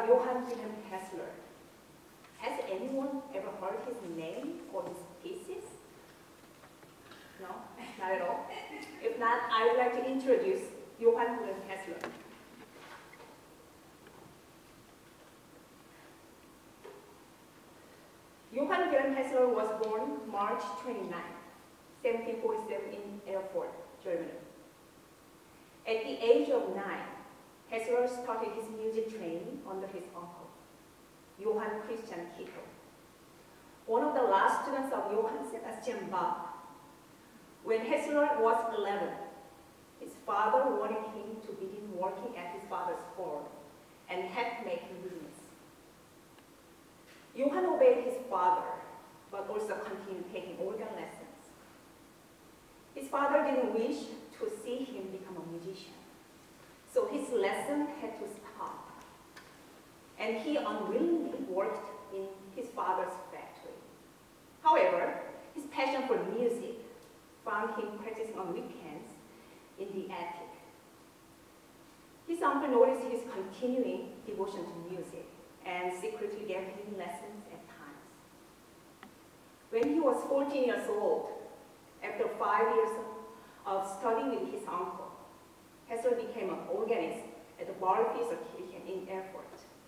Johann Wilhelm Hessler. Has anyone ever heard his name or his pieces? No, not at all. If not, I would like to introduce Johann Wilhelm Hessler. Johann Wilhelm Hessler was born March 29, 1747 in Erfurt, Germany. At the age of 9, Hessler started his music training under his uncle, Johann Christian Kittel, one of the last students of Johann Sebastian Bach. When Hessler was 11, his father wanted him to begin working at his father's farm and hat-making business. Johann obeyed his father, but also continued taking organ lessons. His father didn't wish to see him become a musician, so his lesson had to stop, and he unwillingly worked in his father's factory. However, his passion for music found him practicing on weekends in the attic. His uncle noticed his continuing devotion to music and secretly gave him lessons at times. When he was 14 years old, after 5 years of studying with his uncle, Hessler became an organist at the Barfieserkirche in Erfurt.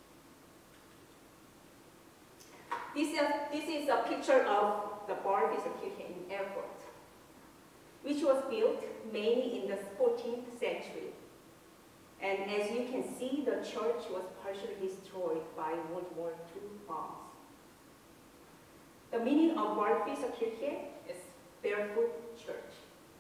This is a picture of the Barfieserkirche in Erfurt, which was built mainly in the 14th century. And as you can see, the church was partially destroyed by World War II bombs. The meaning of Barfieserkirche is barefoot church.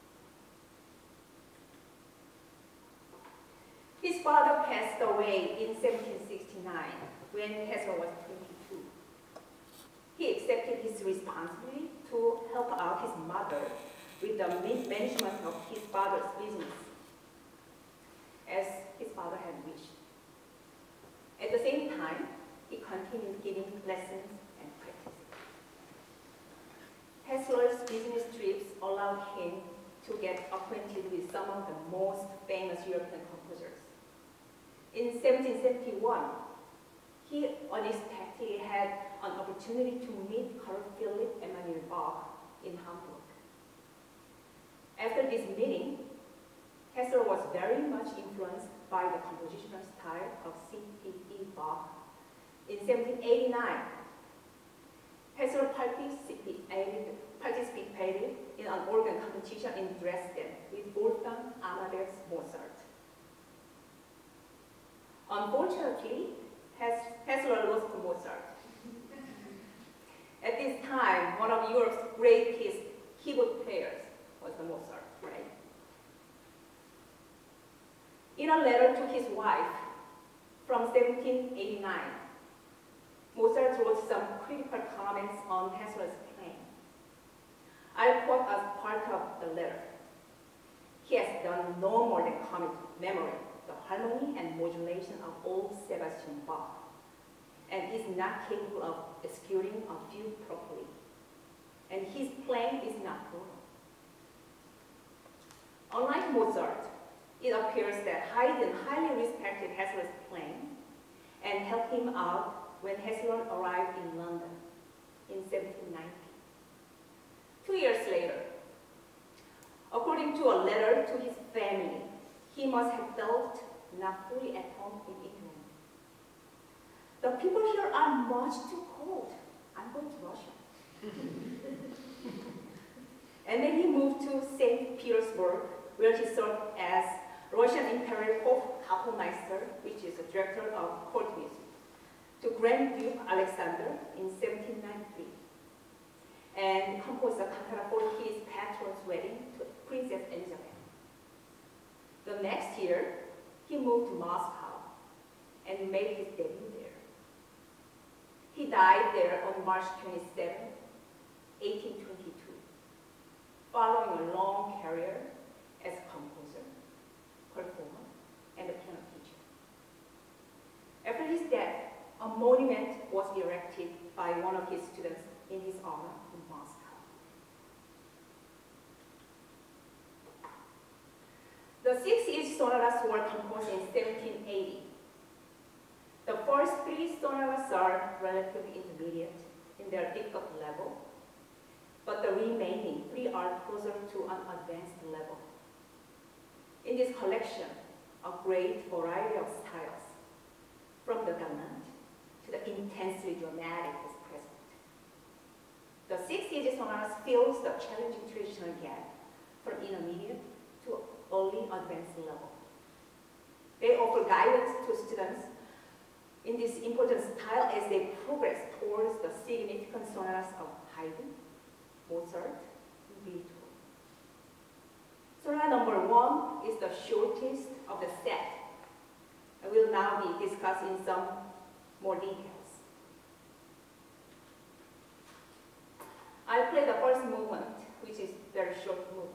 His father passed away in 1769 when Hessler was 22. He accepted his responsibility to help out his mother with the management of his father's business, as his father had wished. At the same time, he continued giving lessons and practicing. Hessler's business trips allowed him to get acquainted with some of the most famous European composers. In 1771, he unexpectedly had an opportunity to meet Carl Philipp Emanuel Bach in Hamburg. After this meeting, Hessler was very much influenced by the compositional style of C.P.E. Bach. In 1789, Hessler participated in an organ competition in Dresden with Wolfgang Amadeus Mozart. Unfortunately, Hessler lost to Mozart. At this time, one of Europe's greatest keyboard players was the Mozart, right? In a letter to his wife from 1789, Mozart wrote some critical comments on Hessler's playing. I quote as part of the letter. He has done no more than commit to memory the harmony and modulation of old Sebastian Bach, and is not capable of executing a fugue properly. And his playing is not good. Unlike Mozart, it appears that Haydn highly respected Hessler's playing and helped him out when Hessler arrived in London in 1790. 2 years later, according to a letter to his family, he must have felt not fully at home in England. The people here are much too cold. I'm going to Russia. And then he moved to St. Petersburg, where he served as Russian Imperial Hofkapellmeister, which is the director of court music, to Grand Duke Alexander in 1793, and composed a cantata for his patron's wedding to Princess Elizabeth. The next year, he moved to Moscow and made his debut there. He died there on March 27, 1822, following a long career as a composer, performer, and a piano teacher. After his death, a monument was erected by one of his students in his honor in Moscow. The 6 each sonatas were composed in 1780. The first 3 relatively intermediate in their difficult level, but the remaining 3 are closer to an advanced level. In this collection, a great variety of styles, from the galant to the intensely dramatic, is present. The 6 easy sonatas fills the challenging traditional gap from intermediate to early advanced level. They offer guidance to students in this important style as they progress towards the significant sonatas of Haydn, Mozart, and Beethoven. Sonata number 1 is the shortest of the set. I will now be discussing some more details. I'll play the first movement, which is very short movement.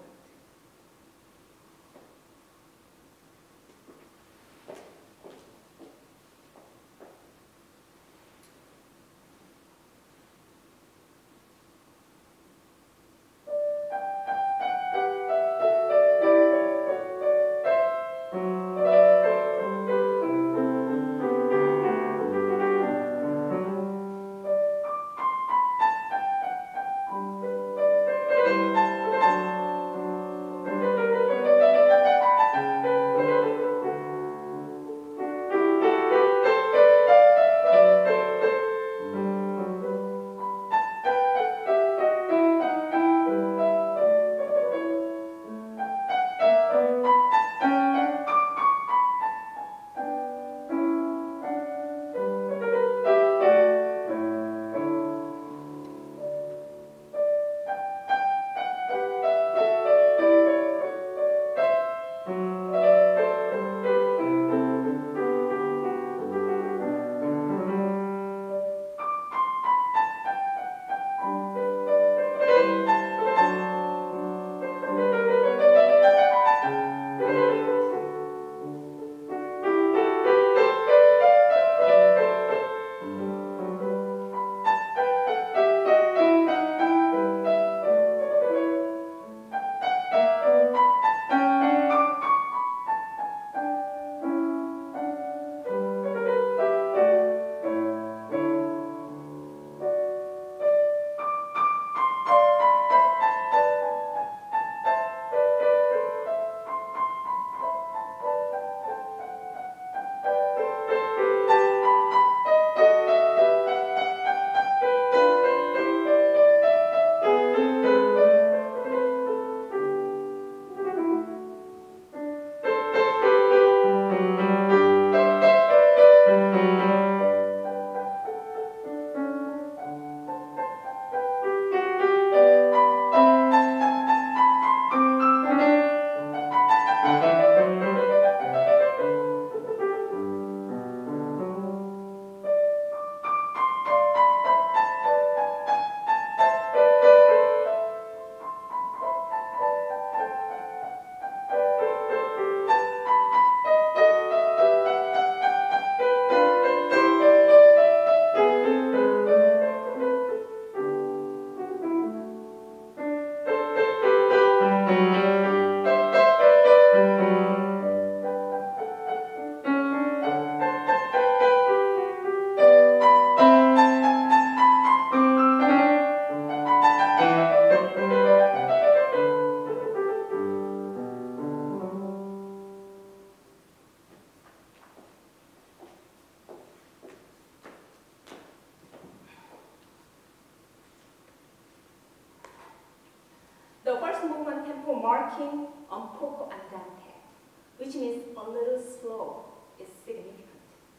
The first movement tempo marking un poco andante, which means a little slow, is significant.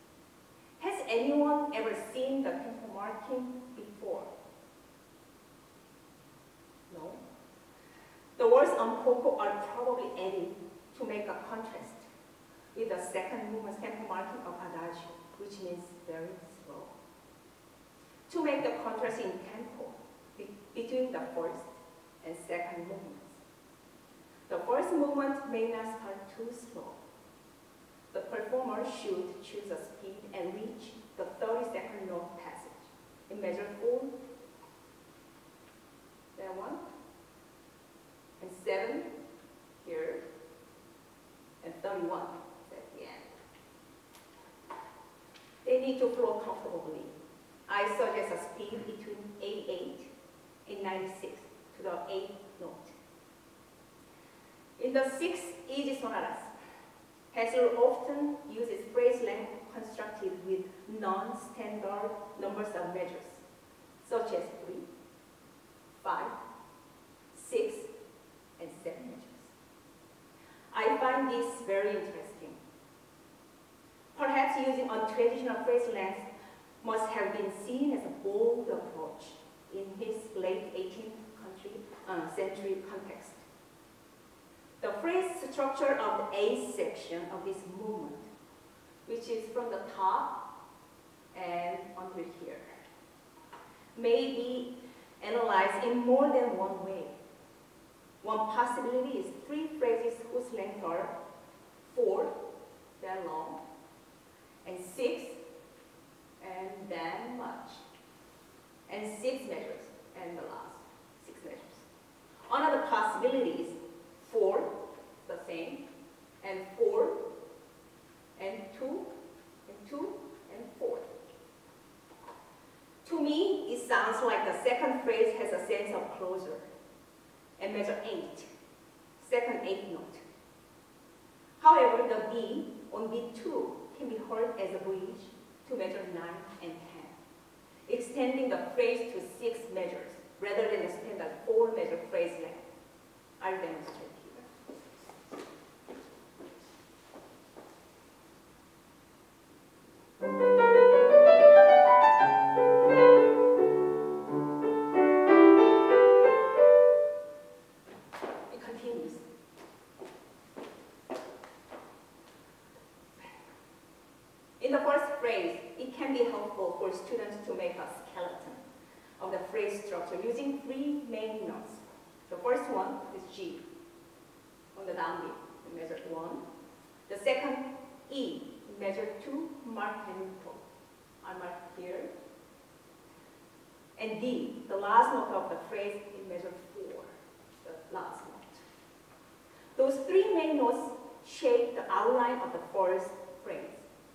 Has anyone ever seen the tempo marking before? No? The words un poco are probably added to make a contrast with the second movement's tempo marking of adagio, which means very slow. To make the contrast in tempo between the first and second movements. The first movement may not start too slow. The performer should choose a speed and reach the 30-second note passage in measure 4, then 1, and 7 here, and 31 at the end. They need to flow comfortably. I suggest a speed between 88 and 96 to the 8th note. In the 6 easy sonatas, Hassler often uses phrase length constructed with non-standard numbers of measures, such as 3, 5, 6, and 7 measures. I find this very interesting. Perhaps using untraditional phrase length must have been seen as a bold approach in his late 18th century context. The phrase structure of the A section of this movement, which is from the top and until here, may be analyzed in more than one way. One possibility is 3 phrases whose length are 4, that long, and 6, and then much, and 6 measures, and the last 6 measures. Another possibility is 4, the same, and 4, and 2, and 2, and 4. To me, it sounds like the second phrase has a sense of closure, and measure 8, second 8th note. However, the B on B2 can be heard as a bridge to measure 9 and 10, extending the phrase to 6 measures rather than the standard 4-measure phrase length. I'll demonstrate here. It continues. In the first phrase, it can be helpful for students to make a skeleton of the phrase structure using 3 main notes. The first one is G on the downbeat in measure 1. The second, E in measure 2, marked and equal. I mark here. And D, the last note of the phrase in measure 4, the last note. Those 3 main notes shape the outline of the first phrase.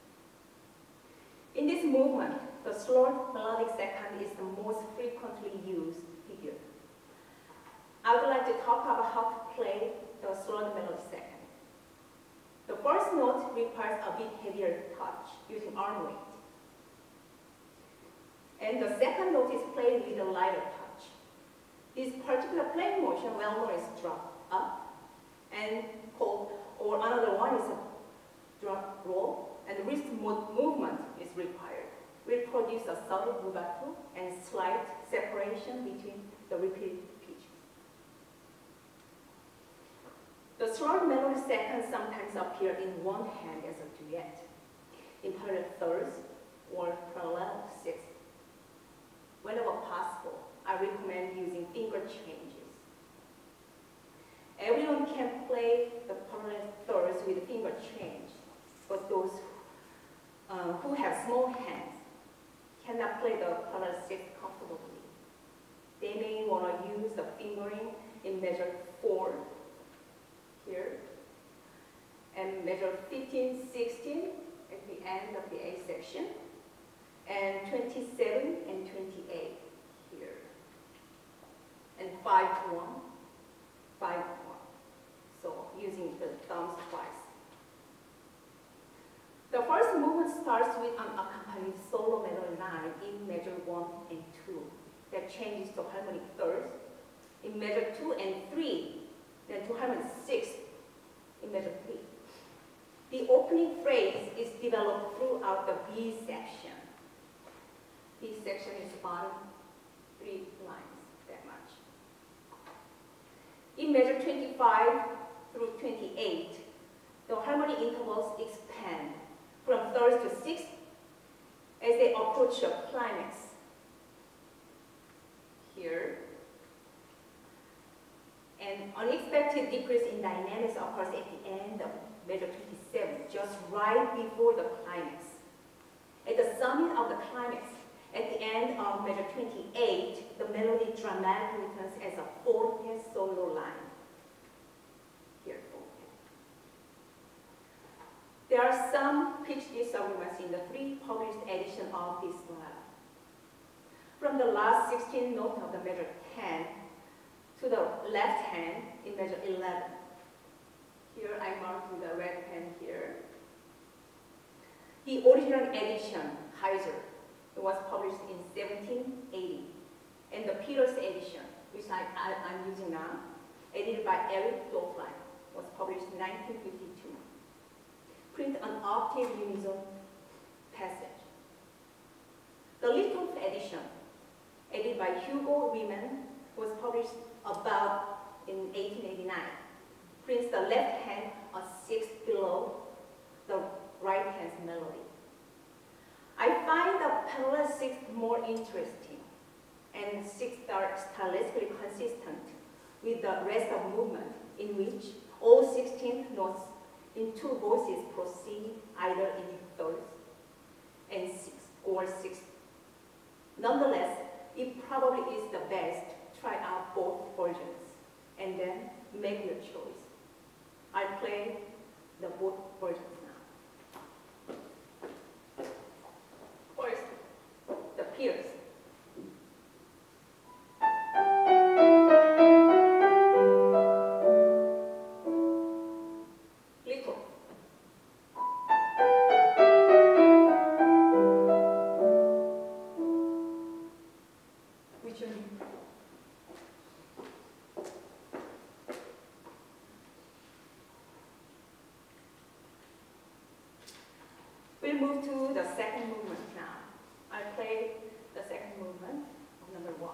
In this movement, the slurred melodic second is the most frequently used figure. I would like to talk about how to play the slurred melodic second. The first note requires a bit heavier touch using arm weight. And the second note is played with a lighter touch. This particular playing motion, well known as drop up, and called, or another one is a drop roll, and the wrist movement is required. Will produce a subtle rubato and slight separation between the repeated pitches. The slurred melodic seconds sometimes appear in one hand as a duet, in parallel thirds, or parallel sixths. Whenever possible, I recommend using finger changes. Everyone can play the parallel thirds with finger change, but those who have small hands cannot play the parallel sixth comfortably. They may want to use the fingering in measure 4 here, and measure 15, 16 at the end of the A section, and 27 and 28 here, and 5, 1, 5, 1. So using the thumbs twice. The first movement starts with an accompanied solo melody line in measure 1 and 2 that changes to harmonic thirds in measure 2 and 3, then to harmonic sixth in measure 3. The opening phrase is developed throughout the B section. B section is bottom 3 lines, that much. In measure 25 through 28, the harmony intervals expand from thirds to sixths as they approach a climax. Here. An unexpected decrease in dynamics occurs at the end of measure 27, just right before the climax. At the summit of the climax, at the end of measure 28, the melody dramatically returns as a forte solo line. Here, forte. There are some pitch disagreements in the 3 published editions of this sonata. From the last 16 note of the measure 10 to the left hand in measure 11. Here I marked with a red pen here. The original edition, Kaiser, it was published in 1780. And the Peters edition, which I'm using now, edited by Eric Dofline, was published in 1952. Print an octave unison passage. The Littleton edition, edited by Hugo Riemann, was published about in 1889. Prints the left hand a sixth below the right hand's melody. I find the parallel sixth more interesting, and sixths are stylistically consistent with the rest of movement, in which all 16th notes in two voices proceed either in thirds and sixth or sixth. Nonetheless, it probably is the best to try out both versions and then make your choice. I'll play the both versions now. First, the Peters. Little. Which one? We'll move to the second movement now. I'll play the second movement of number 1.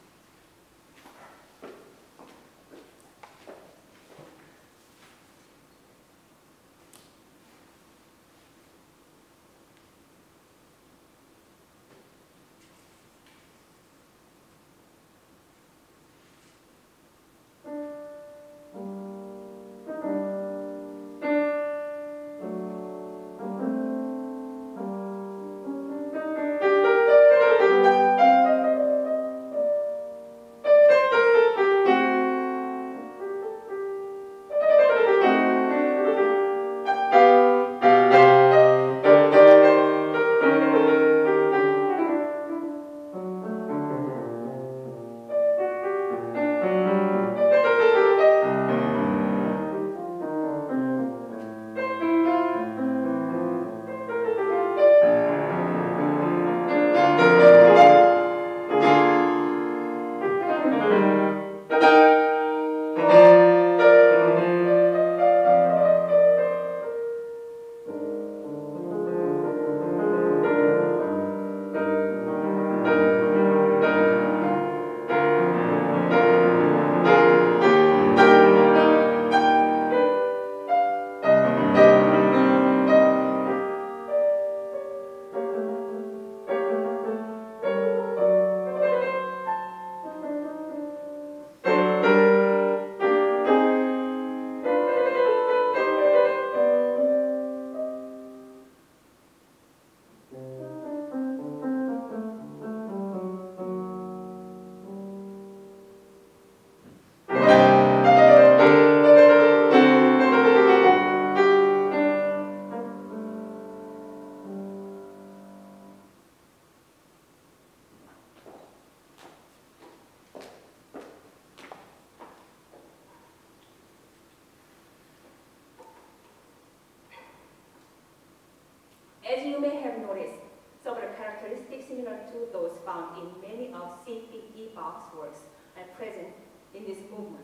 As you may have noticed, several characteristics similar to those found in many of C.P.E. Bach's works are present in this movement.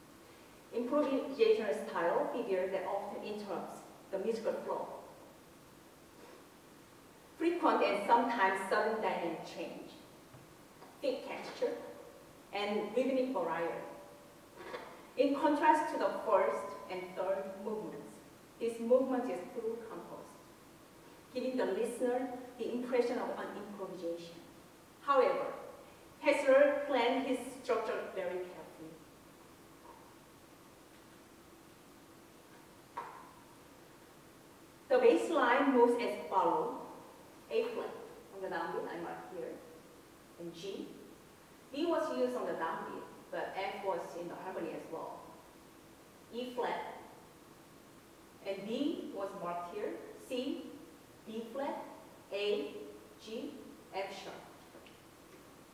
Improvisational style figure that often interrupts the musical flow. Frequent and sometimes sudden dynamic change. Thick texture and rhythmic variety. In contrast to the first and third movements, this movement is fully composed, giving the listener the impression of an improvisation. However, Hessler planned his structure very carefully. The bass line moves as follows: A flat on the downbeat, I mark here, and G. B was used on the downbeat, but F was in the harmony as well. E flat, and B was marked here, C, B flat, A, G, F sharp.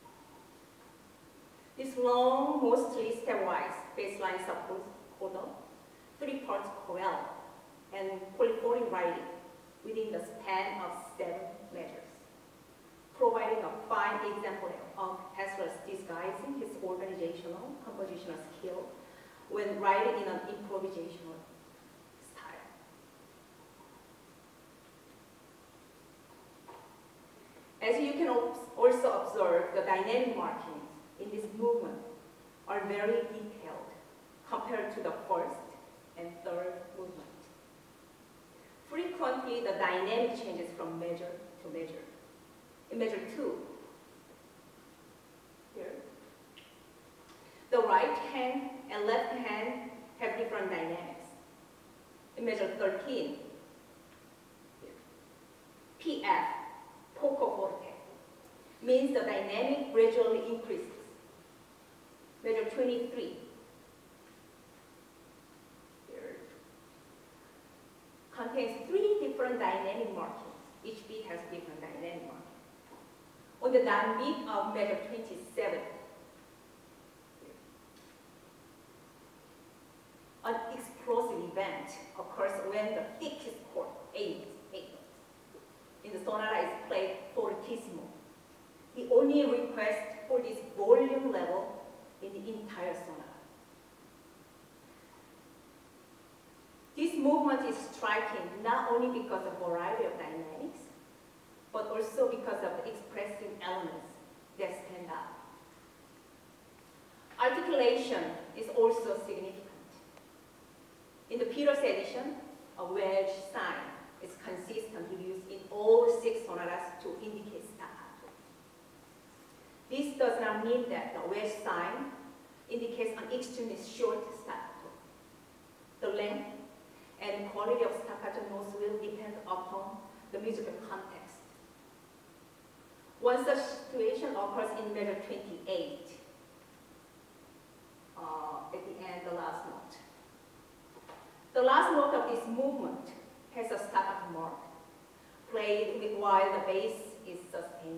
This long, mostly stepwise baseline support coda, three-part chorale, and polyphonic writing within the span of 7 measures, providing a fine example of Ezra's disguising his organizational, compositional skill when writing in an improvisational style. As you can also observe, the dynamic markings in this movement are very detailed compared to the first and third movement. Frequently, the dynamic changes from measure to measure. In measure 2, here, the right hand and left hand have different dynamics. In measure 13, here, PF, poco forte, means the dynamic gradually increases. Measure 23, here, contains 3 different dynamic markings. Each beat has different dynamic markings. On the downbeat of measure 27, an explosive event occurs when the thickest chord, A notes, in the sonata is played fortissimo. The only request for this volume level in the entire sonata. This movement is striking not only because of variety of dynamics, but also because of the expressive elements that stand out. Articulation is also significant. In the Peters edition, a wedge sign is consistently used in all 6 sonatas to indicate staccato. This does not mean that the wedge sign indicates an extremely short staccato. The length and quality of staccato notes will depend upon the musical context. One such situation occurs in measure 28, at the end, the last note. The last note of this movement has a staccato mark, played while the bass is sustained.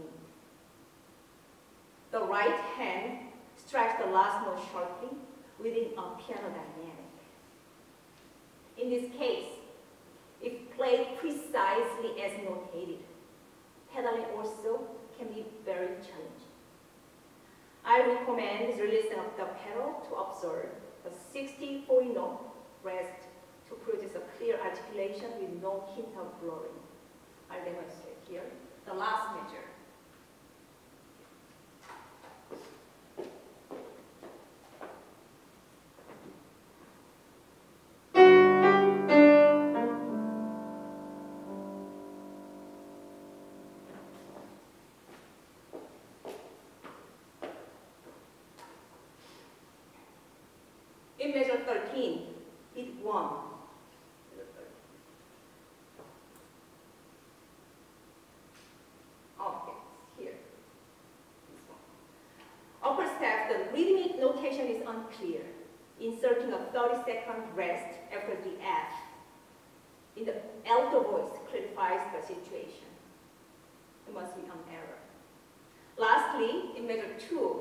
The right hand strikes the last note sharply within a piano dynamic. In this case, if played precisely as notated, pedaling also can be very challenging. I recommend releasing of the pedal to observe the 60-40 note rest to produce a clear articulation with no hint of blurring. I'll demonstrate here. The last measure. In measure 13, beat 1. Okay, here. This one. Upper step, the rhythmic notation is unclear. Inserting a 30-second rest after the F in the alto voice clarifies the situation. It must be an error. Lastly, in measure 2,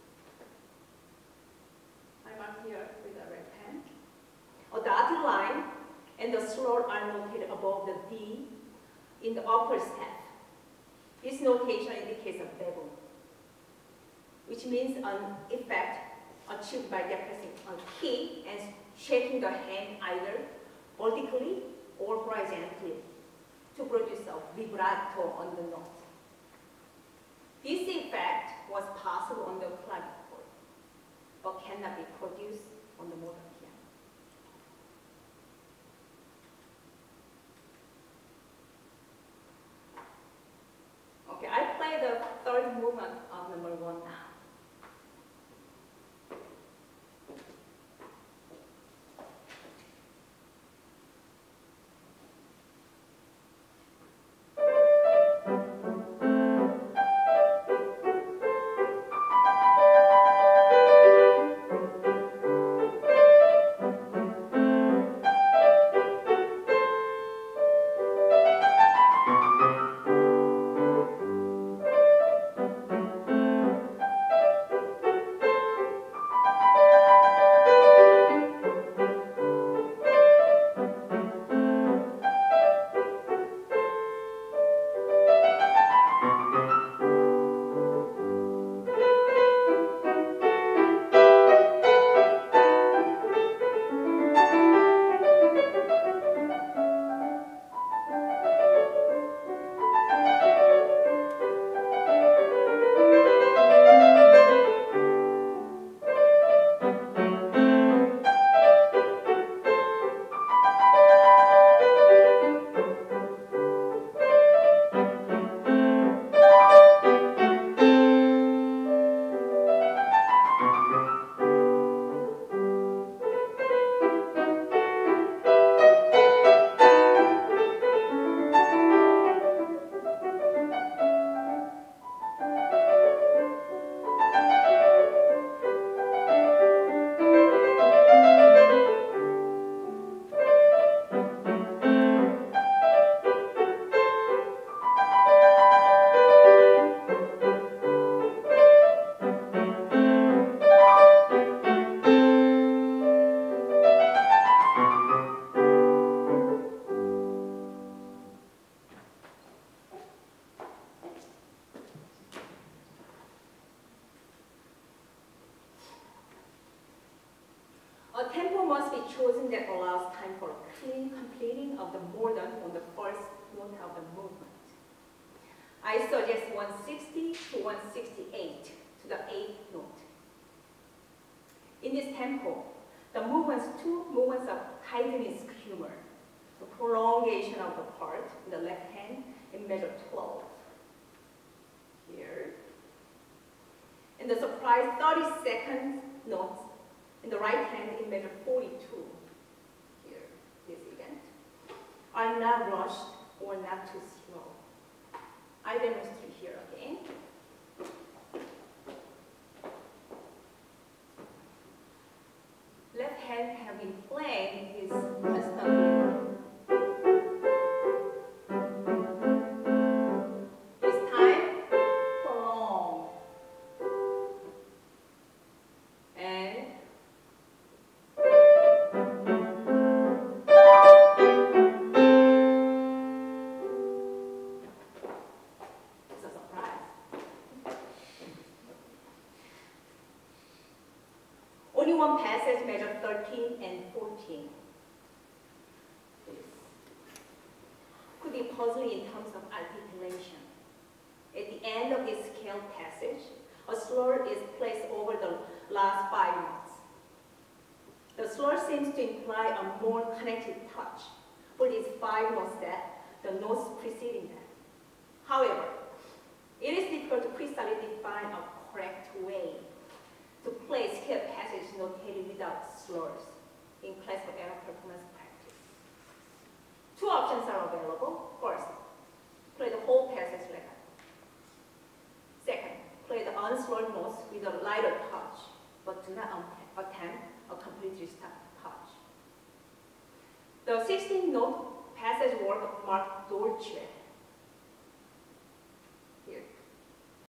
I mark here with a red pen. A dotted line and the slur are noted above the D in the upper step. This notation indicates a bevel, which means an effect achieved by depressing a key and shaking the hand either vertically or horizontally to produce a vibrato on the note. This effect was possible on the clavichord, but cannot be produced on the modern piano. Okay, I play the third movement of number 1 now. A tempo must be chosen that allows time for clean completing of the mordant on the first note of the movement. I suggest 160 to 168 to the 8th note. In this tempo, the two movements of Haydn's humor, the prolongation of the part in the left hand in measure 12, here, and the surprise 30-second notes in the right hand in measure 42, here, this event, are not rushed or not too slow. I demonstrate here again. Left hand have been playing is constantly. This time, prolong. And it's a surprise. Only one passage measure 13 and 14. This could be puzzling in terms of articulation. At the end of this scale passage, a slur is placed over the last 5 notes. The slur seems to imply a more connected touch for these 5 notes that the notes preceding them. However, it is difficult to precisely define a correct way to play scale passage notated without slurs in classical era performance practice. 2 options are available. First, play the whole passage legato. Second, play the unslurred notes with a lighter